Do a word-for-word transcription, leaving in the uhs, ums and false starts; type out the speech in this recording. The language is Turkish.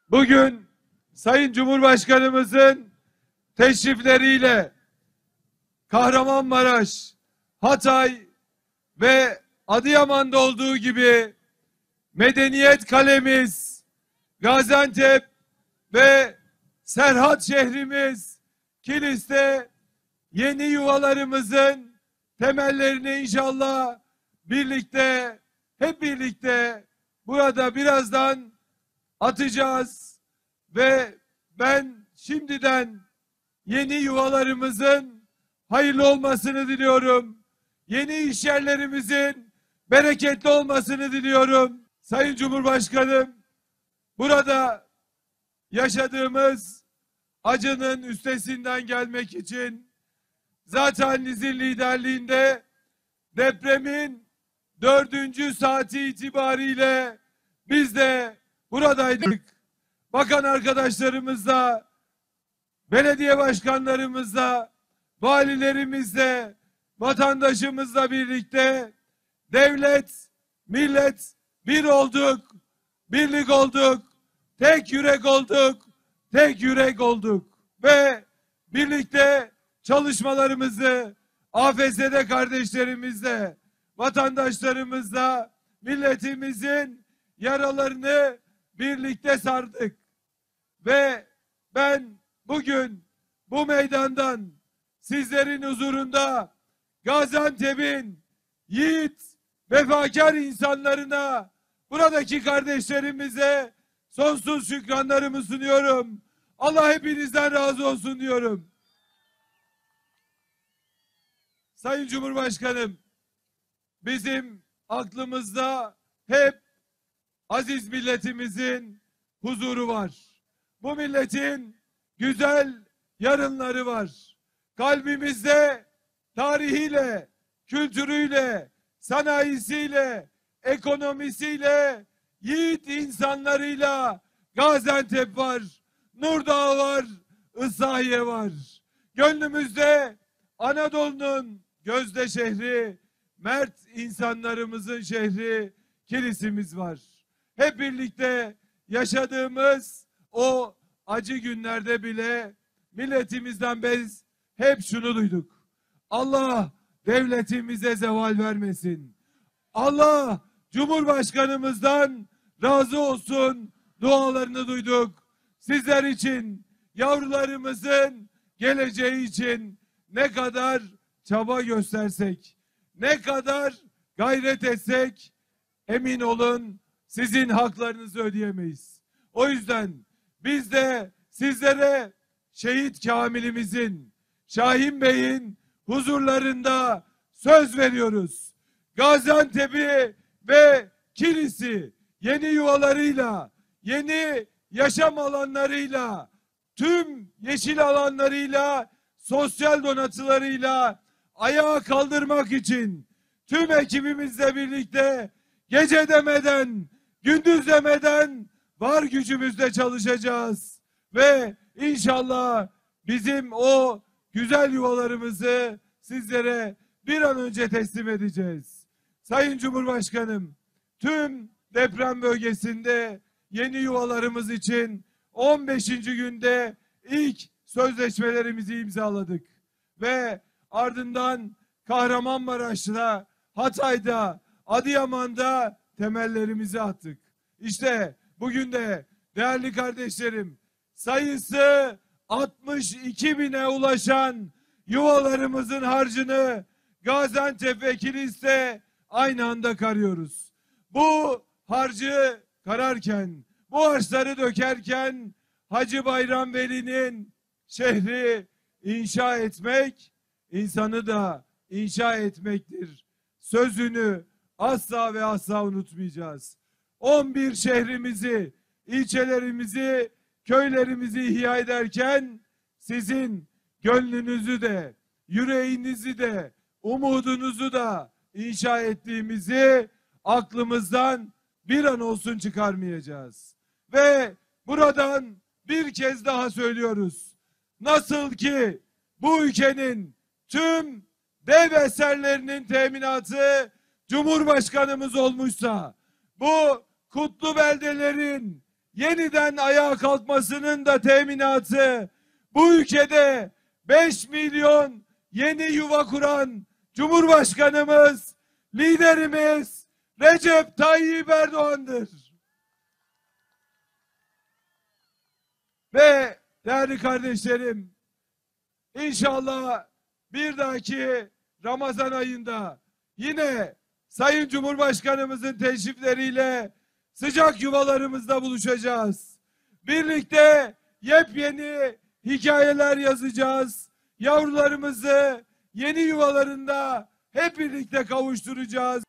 Bugün Sayın Cumhurbaşkanımızın teşrifleriyle Kahramanmaraş, Hatay ve Adıyaman'da olduğu gibi medeniyet kalemiz, Gaziantep ve Serhat şehrimiz Kilis'te yeni yuvalarımızın temellerini inşallah birlikte, hep birlikte burada birazdan atacağız ve ben şimdiden yeni yuvalarımızın hayırlı olmasını diliyorum. Yeni iş yerlerimizin bereketli olmasını diliyorum. Sayın Cumhurbaşkanım, burada yaşadığımız acının üstesinden gelmek için zaten sizin liderliğinde depremin dördüncü saati itibariyle biz de buradaydık. Bakan arkadaşlarımızla, belediye başkanlarımızla, valilerimizle, vatandaşımızla birlikte devlet, millet bir olduk, birlik olduk, tek yürek olduk, tek yürek olduk ve birlikte çalışmalarımızı A F S D kardeşlerimizle, vatandaşlarımızla, milletimizin yaralarını birlikte sardık ve ben bugün bu meydandan sizlerin huzurunda Gaziantep'in yiğit, vefakar insanlarına, buradaki kardeşlerimize sonsuz şükranlarımı sunuyorum. Allah hepinizden razı olsun diyorum. Sayın Cumhurbaşkanım, bizim aklımızda hep aziz milletimizin huzuru var. Bu milletin güzel yarınları var. Kalbimizde tarihiyle, kültürüyle, sanayisiyle, ekonomisiyle, yiğit insanlarıyla Gaziantep var, Nurdağ var, Isahiye var. Gönlümüzde Anadolu'nun gözde şehri, mert insanlarımızın şehri Kilis'imiz var. Hep birlikte yaşadığımız o acı günlerde bile milletimizden biz hep şunu duyduk. Allah devletimize zeval vermesin. Allah Cumhurbaşkanımızdan razı olsun dualarını duyduk. Sizler için, yavrularımızın geleceği için ne kadar çaba göstersek, ne kadar gayret etsek emin olun sizin haklarınızı ödeyemeyiz. O yüzden biz de sizlere şehit Kamil'imizin, Şahin Bey'in huzurlarında söz veriyoruz. Gaziantep'i ve Kilis'i yeni yuvalarıyla, yeni yaşam alanlarıyla, tüm yeşil alanlarıyla, sosyal donatılarıyla ayağa kaldırmak için tüm ekibimizle birlikte gece demeden, gündüz demeden var gücümüzle çalışacağız. Ve inşallah bizim o güzel yuvalarımızı sizlere bir an önce teslim edeceğiz. Sayın Cumhurbaşkanım, tüm deprem bölgesinde yeni yuvalarımız için on beşinci günde ilk sözleşmelerimizi imzaladık. Ve ardından Kahramanmaraş'ta, Hatay'da, Adıyaman'da temellerimizi attık. İşte bugün de değerli kardeşlerim, sayısı altmış iki bine ulaşan yuvalarımızın harcını Gaziantep ve Kilis'te aynı anda karıyoruz. Bu harcı kararken, bu harçları dökerken Hacı Bayram Veli'nin şehri inşa etmek, insanı da inşa etmektir sözünü asla ve asla unutmayacağız. on bir şehrimizi, ilçelerimizi, köylerimizi ihya ederken sizin gönlünüzü de, yüreğinizi de, umudunuzu da inşa ettiğimizi aklımızdan bir an olsun çıkarmayacağız. Ve buradan bir kez daha söylüyoruz. Nasıl ki bu ülkenin tüm dev eserlerinin teminatı Cumhurbaşkanımız olmuşsa, bu kutlu beldelerin yeniden ayağa kalkmasının da teminatı bu ülkede beş milyon yeni yuva kuran Cumhurbaşkanımız, liderimiz Recep Tayyip Erdoğan'dır. Ve değerli kardeşlerim, İnşallah bir dahaki Ramazan ayında yine Sayın Cumhurbaşkanımızın teşrifleriyle sıcak yuvalarımızda buluşacağız. Birlikte yepyeni hikayeler yazacağız. Yavrularımızı yeni yuvalarında hep birlikte kavuşturacağız.